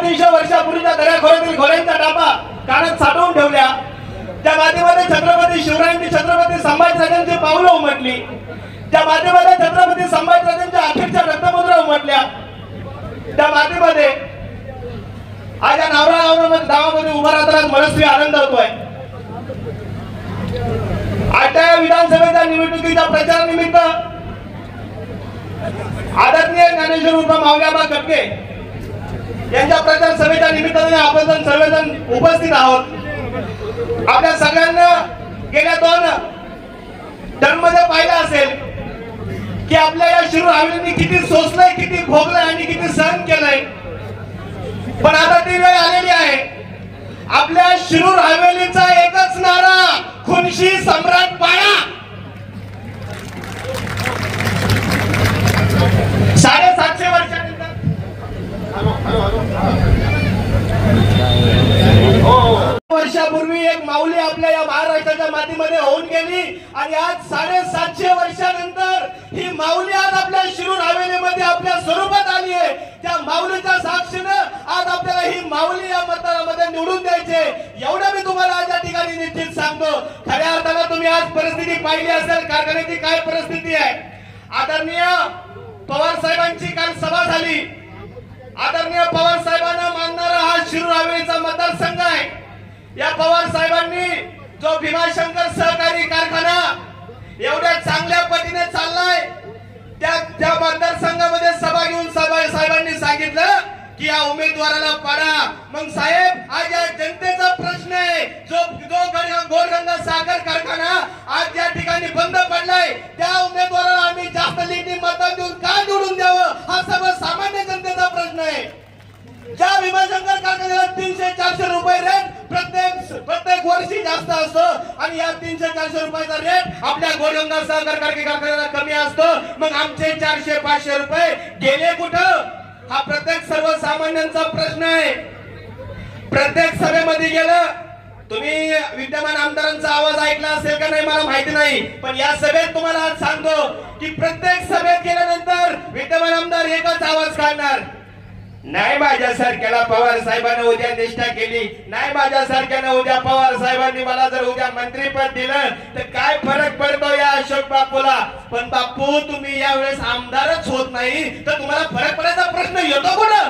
250 वर्षापूर्वीच्या दऱ्याखोऱ्यातील घोड्यांच्या डाबा कानात साठवून ठेवल्या। त्या मातीमध्ये छत्रपती शिवरायांनी छत्रपती संभाजीराजांची पावलं उमटली। त्या मातीमध्ये छत्रपती संभाजीराजांच्या अखेरच्या रक्तमुद्रा उमटल्या। त्या मातीमध्ये आज या नावरा गावामध्ये उभा राहताना मनस्वी आनंद होतोय। आजच्या विधानसभेच्या निवडणुकीच्या प्रचारानिमित्त आदरणीय ज्ञानेश्वर उर्फ माऊलीआबा कटके यांच्या प्रचार सभेच्या निमित्ताने आपण सर्वजण उपस्थित आहोत। आपल्या सगळ्यांना गेल्या 2 टर्ममध्ये पाहिलं असेल की आपल्या या शिरूर हवेलीने किती सोसलंय, किती भोगलंय आणि किती सहन केलंय। पण आता ती वेळ आलेली आहे, आपल्या शिरूर हवेलीचा एकच नारा, खुनशी सम्राट पाडा। 750 वर्षानंतर वर्षापूर्वी एक माऊली आपल्या या महाराष्ट्राच्या मातीमध्ये होऊन गेली आणि आज 750 वर्षानंतर ही माऊली आज आपल्या शिरूर हवेलीमध्ये आपल्या स्वरूपात आली आहे। त्या माऊलीच्या साक्षीने आज आपल्याला ही माऊली या मतदारामध्ये निवडून द्यायचे, एवढं मी तुम्हाला आज या ठिकाणी निश्चित सांगतो। खऱ्या अर्थाने तुम्ही आज परिस्थिती पाहिली असेल, कारखान्याची काय परिस्थिती आहे। आदरणीय पवार साहेबांची काल सभा झाली। आदरणीय पवार साहेबांना मानणारा हा शिरूर हवेलीचा मतदारसंघ आहे। या पवार साहेबांनी जो भीमाशंकर सहकारी कारखाना एवढ्या चांगल्या पद्धतीने चाललाय, त्या मतदारसंघामध्ये सभा घेऊन साहेबांनी सांगितलं की या उमेदवाराला पाडा। मग साहेब, आज या जनतेचा प्रश्न आहे, जो गोरगंगा साखर कारखाना आज या ठिकाणी बंद पडलाय, त्या उमेदवाराला आम्ही जास्त लीडनी मतदान देऊन का निवडून द्यावं, हा सर्वसामान्य जनतेचा प्रश्न आहे। ज्या भीमाशंकर कारखान्याला 300-400 रुपये रेट प्रत्येक वर्षी जास्त असतो आणि या 300-400 रुपयाचा रेट आपल्या गोरगंगा साखर कारखान्याला कमी असतो, मग आमचे 400-500 रुपये गेले कुठं, हा प्रत्येक सर्वसामान्यांचा प्रश्न आहे। प्रत्येक सभेमध्ये गेलं, तुम्ही विद्यमान आमदारांचा आवाज ऐकला असेल का नाही मला माहिती नाही, पण या सभेत तुम्हाला आज सांगतो की प्रत्येक सभेत गेल्यानंतर विद्यमान आमदार एकच आवाज काढणार, नाही माझ्यासारख्याला पवार साहेबांनी उद्या निष्ठा केली, नाही माझ्यासारख्याने उद्या पवार साहेबांनी मला जर उद्या मंत्रीपद दिलं तर काय फरक पडतो या अशोक बापूला। पण बापू, तुम्ही यावेळेस आमदारच होत नाही तर तुम्हाला फरक पडायचा प्रश्न येतो कुठं।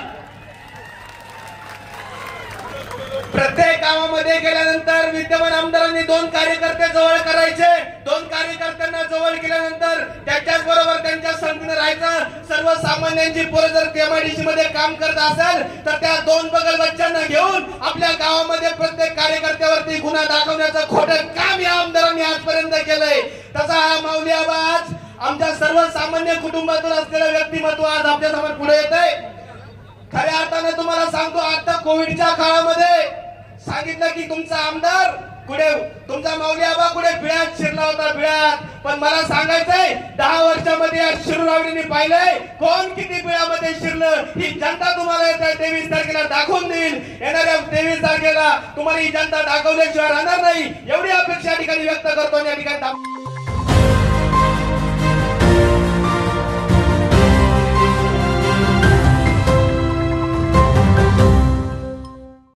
प्रत्येक गावामध्ये गेल्यानंतर विद्यमान आमदारांनी 2 कार्यकर्ते जवळ करायचे, 2 कार्यकर्त्यांना जवळ केल्यानंतर त्याच्याच बरोबर त्यांच्या संगतीने राहायचं। सर्वसामान्यांची पोरं जर केमाडीसी मध्ये काम करत असेल तर त्या 2 बगल बच्चांना घेऊन आपल्या गावामध्ये प्रत्येक कार्यकर्त्यावरती गुन्हा दाखवण्याचं खोटं काम या आमदारांनी आजपर्यंत केलंय। तसा हा माऊलीआबा आज आमच्या सर्वसामान्य कुटुंबातून असलेलं व्यक्तिमत्व आज आपल्या समोर पुढे येतंय। खऱ्या अर्थाने तुम्हाला सांगतो, आता कोविडच्या काळामध्ये सांगितलं की तुमचा आमदार कुठे, तुमचा माऊलीआबा कुठे बिळात शिरला होता, बिळात। पण मला सांगायचंय, 10 वर्षामध्ये या शिरूर हवेलीने पाहिलंय कोण किती बिळामध्ये शिरलं, ही जनता तुम्हाला 23 तारखेला दाखवून देईल। येणाऱ्या 23 तारखेला तुम्हाला ही जनता दाखवल्याशिवाय राहणार नाही, एवढी अपेक्षा या ठिकाणी व्यक्त करतो। या ठिकाणी